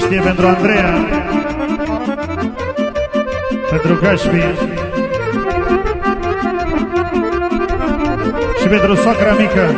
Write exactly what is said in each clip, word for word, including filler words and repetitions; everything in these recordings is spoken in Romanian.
știe pentru Andreea, pentru Gașpi și pentru soacra mică.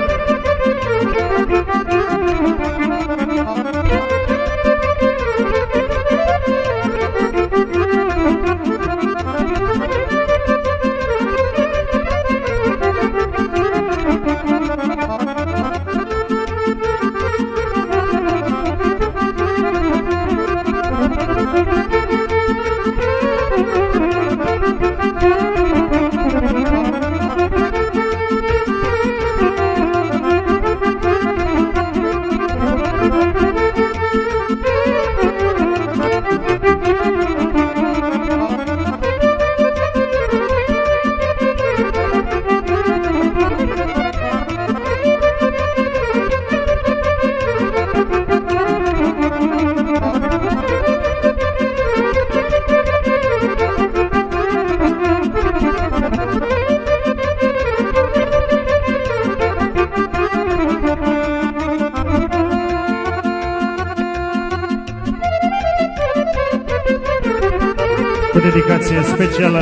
Cu dedicație specială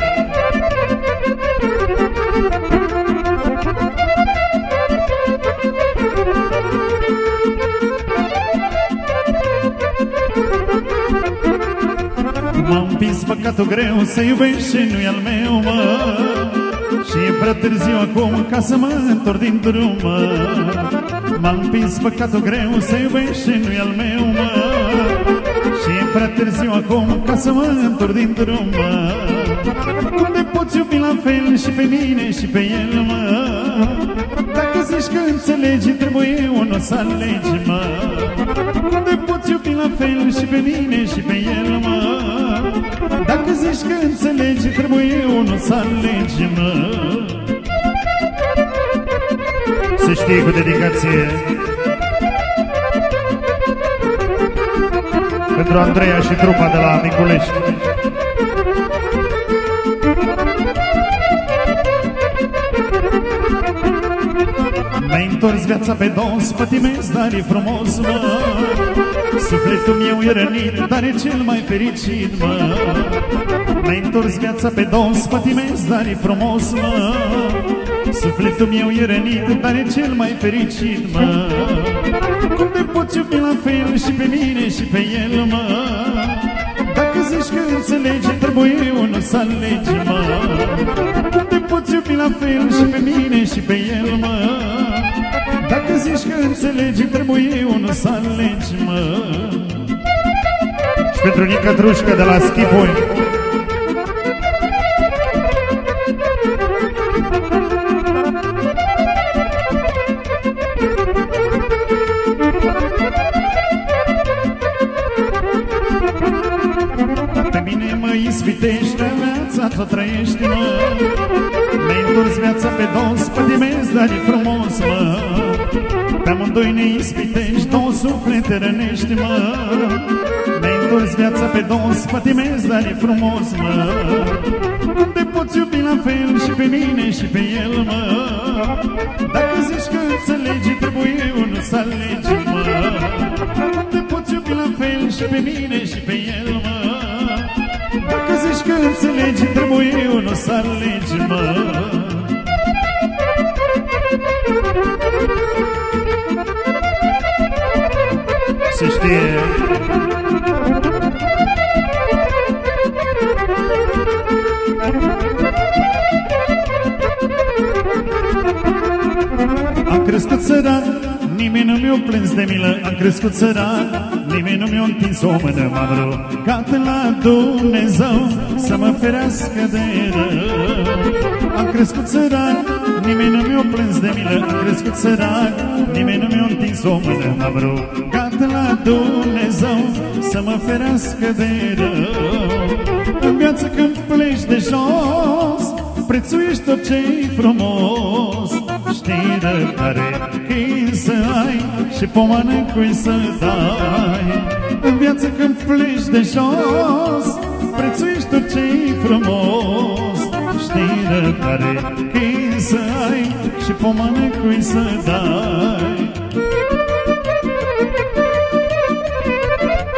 m-a împins păcatul greu să iubești și nu-i al meu, mă. Și e prea târziu acum ca să mă întorc din drum, mă. M-a împins păcatul greu să iubești și nu-i al meu, mă. Și e prea târziu acum ca să mă întorc din drum, mă. Cum te poți iubi la fel și pe mine și pe el, mă? Dacă zici că înțelegi, trebuie unul să alegi, mă. Cum te poți iubi la fel și pe mine și pe el, mă? Dacă zici că înțelegi, trebuie unul să alegi, mă. Se știe cu dedicație pentru Andreea și trupa de la Miculești. Mi-ai întors viața pe dos, pătimesc, dar e frumos, mă. Sufletul meu e rănit, dar e cel mai fericit, mă. Mi-ai întors viața pe dos, pătimesc, dar e frumos, mă. Sufletul meu e rănit, dar e cel mai fericit, mă. Cum te poți iubi la fel și pe mine și pe el, mă? Dacă zici că înțelegi, trebuie unul să alegi, mă. Cum te poți iubi la fel și pe mine și pe el, mă? Dacă zici că înțelegi, trebuie unul să alegi, mă. Și pentru Nica Trușcă de la Schipoi. Pe mine mă ispitești, viața ți-o trăiești, mă. Mi-ai întors viața pe dos, pătimesc, dar e frumos, mă. Pe amândoi ne ispitești, două suflete rănești, mă. Mi-ai întors viața pe dos, pătimesc, dar e frumos, mă. Cum te poți iubi la fel și pe mine și pe el, mă? Dacă zici că înțelegi, trebuie unul să alegi, mă. Cum te poți iubi la fel și pe mine și pe el, mă? Dacă zici că înțelegi, trebuie unul să alegi, mă. Se știe am crescut sărat, nimeni nu mi-a plâns de milă. Am crescut sărat, nimeni nu mi-a întins o mână. M-am rugat la Dumnezeu să mă ferească de rău. Am crescut sărat, nimeni nu mi-a plâns de milă. Am crescut sărat, nimeni nu mi-a întins o mână. M-am rugat la Dumnezeu să mă ferească de rău. În viață când pleci de jos, prețuiești tot ce-i frumos. Știi răbdare când să ai și pomană cui să dai. În viață când pleci de jos, prețuiești tot ce-i frumos. Știi răbdare când să ai și pomană cui să dai.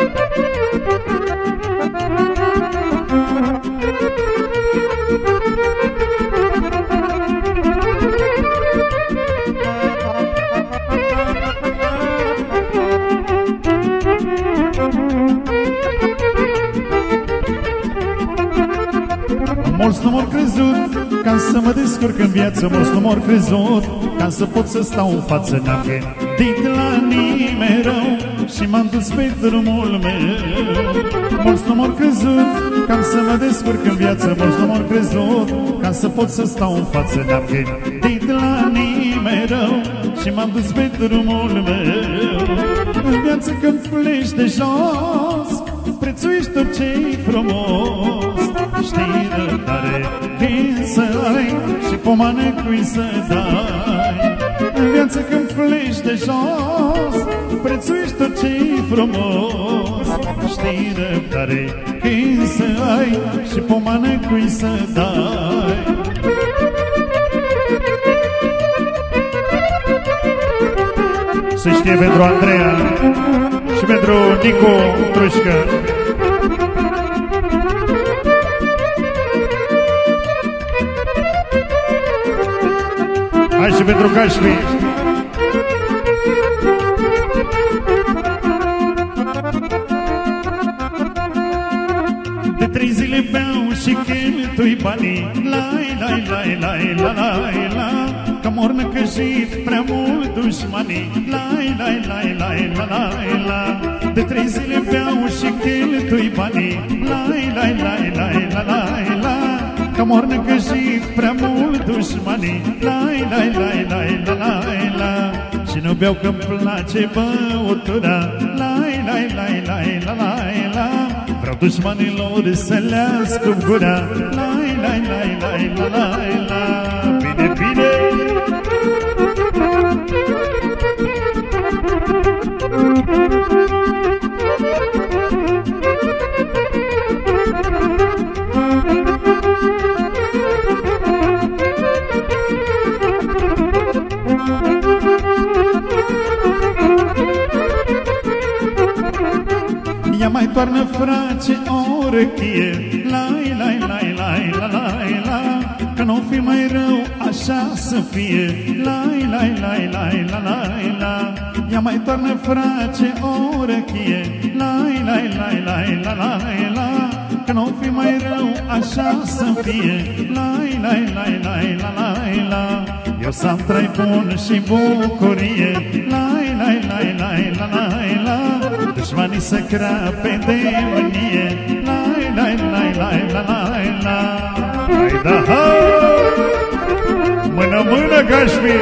mă descurc în viață, mulți nu m-au crezut, ca să pot să stau în față. N-am gândit la nimeni rău și m-am dus pe drumul meu. Mulți nu m-au crezut, ca să mă descurc în viață, mulți nu m-au crezut, ca să pot să stau în față. N-am gândit la nimeni rău și m-am dus pe drumul meu. În viață când pleci de jos, prețuiești tot ce-i frumos. Știi răbdare când să ai și pomană cui să dai. În viață când pleci de jos, prețuiești tot ce-i frumos. Știi răbdare când să ai și pomană cui să dai. Să știe pentru Andreea și pentru Nicu Trușcă. Hai și pentru Cașpi. De trei zile beau și cheltui banii, lai, lai, lai, lai, la, lai, la. Că mor năcăjit prea mult dușmanii, lai, lai, lai, lai, la, lai, la. De trei zile beau și cheltui banii, lai, lai, lai, lai, la, lai, la. Că mor năcăjit prea mult dușmanii, lai, lai, lai, lai, la, lai, la. Și nu beau că-mi place băutura, lai, lai, lai, lai, la, lai, la. Vreau dușmanilor să le astup gura, lai, lai, lai, lai, la, lai, la. Bine, bine! Ea mai toarnă frace o răchie, lai, lai, lai, lai, la, lai, la. Că n-o fi mai rău așa să fie, lai, lai, lai, lai, la, lai, la. Ea mai toarnă frace o răchie, lai, lai, lai, lai, la, lai, la. Că n-o fi mai rău așa să fie, lai, lai, lai, lai, la, lai, la. Eu să-mi trai bun și bucurie, lai, lai, lai, lai, la, lai, la. Dușmanii să crape de mânie, lai, lai, lai, lai, la, lai, la. Hai da, hai! Mână, mână, Cașmir!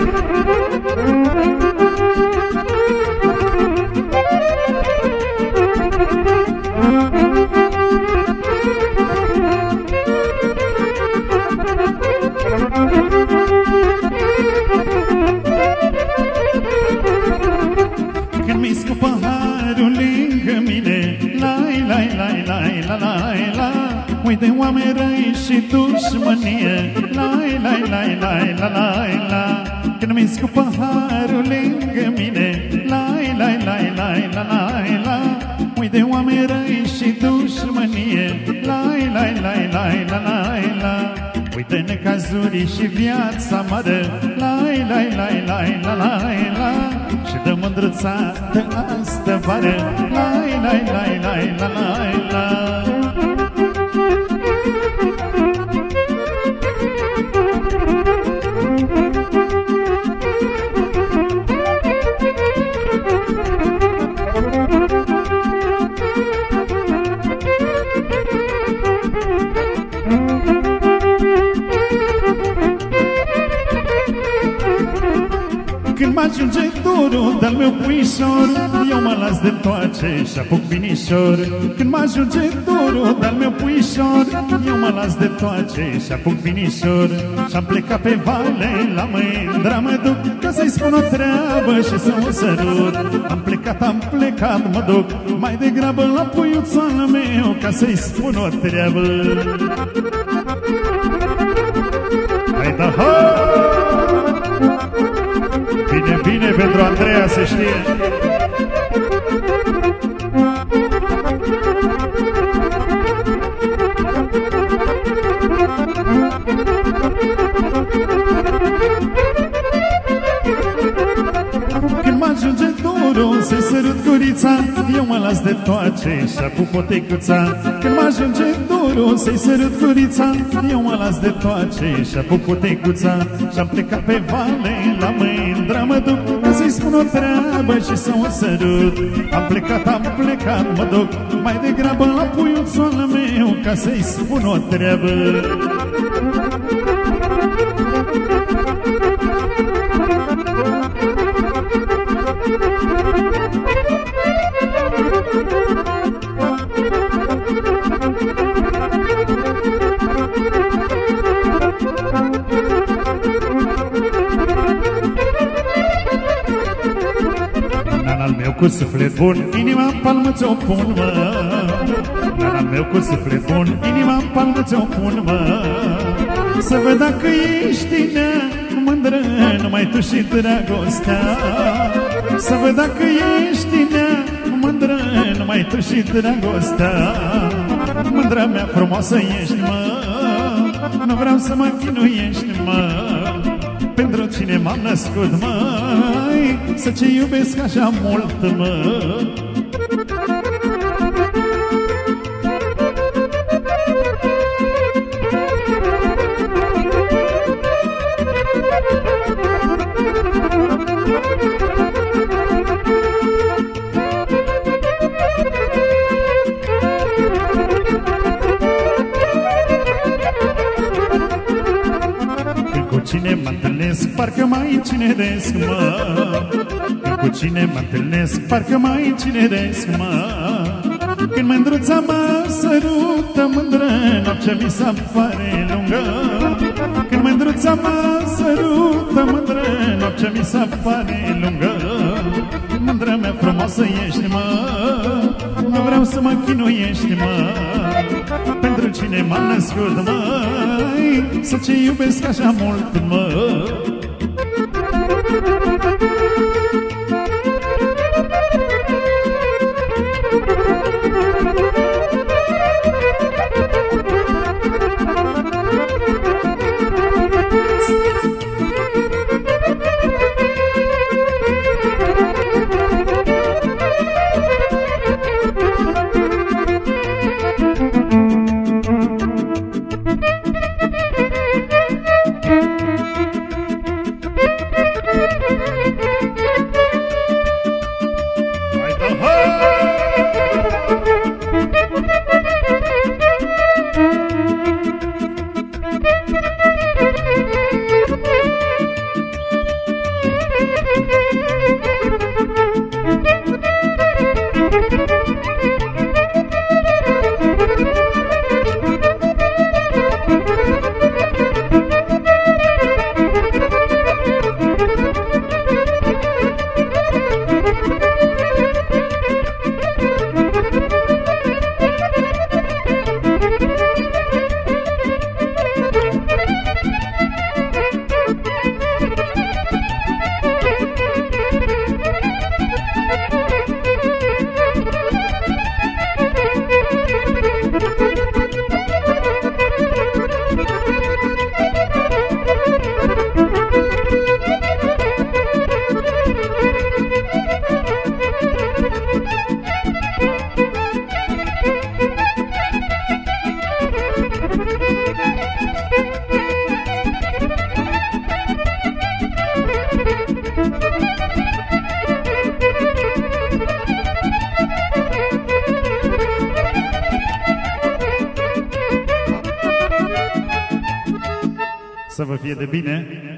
Când mi scupă harul lângă mine, lai, lai, lai, lai, la, lai, la. Uite oameni răi și dușmănie, lai, lai, lai, lai, la, lai, la. Când mi scupă harul lângă mine, lai, lai, lai, lai, la, lai, la. Uite oameni răi și dușmănie, lai, lai, lai, lai, la, lai, la. Uite necazuri și viața mare, lai, lai, lai, lai, la, lai, la. Și dă mândrățată astă vară, lai, lai, lai, lai, la, lai, la. Când m-ajunge dorul de-al meu puișor, eu mă las de toace și apuc binișor. Când m-ajunge dorul de-al meu puișor, eu mă las de toace și apuc binișor. Și-am plecat pe vale, la mândra mă duc, ca să-i spun o treabă și să o sărut. Am plecat, am plecat, mă duc mai degrabă la puiuțoană meu, ca să-i spun o treabă. Hai da, hai! Bine, bine pentru Andreea, se știe. Când m-ajunge dorul, se sărut gurița gurița, eu mă las de toace și apuc potecuța. Când mă ajunge dorul să-i sărut gurița, eu mă las de toace și apuc potecuța. Și-am plecat pe vale, la mândra mă duc, ca să-i spun o treabă și să o sărut. Am plecat, am plecat, mă duc mai degrabă la puiuțul meu, ca să-i spun o treabă. Nanal meu cu suflet bun, inima în palmă ți-o pun, mă. Nanal meu cu suflet bun, inima în palmă ți-o pun, mă. Să văd dacă ești nea mândră, numai tu și dragostea. Să văd dacă ești nea mândră, numai tu și dragostea. Mândra mea frumoasă ești, mă, nu vreau să mă chinuiești, mă. Pentru cine m-am născut, măi, să ce iubesc așa mult, mă. Cine mă întâlnesc, parcă mai cineresc, mă. Cu cine mă întâlnesc, parcă mai cineresc, mă. Când mândruța mă sărută mândră, noaptea mi se pare lungă. Când mândruța mă sărută mândră, noaptea mi se pare lungă. Mândra mea frumoasă ești, mă, nu vreau să mă chinuiești, mă. Pentru cine m-am născut, măi, să ce iubesc așa mult, mă. Să vă fie de bine.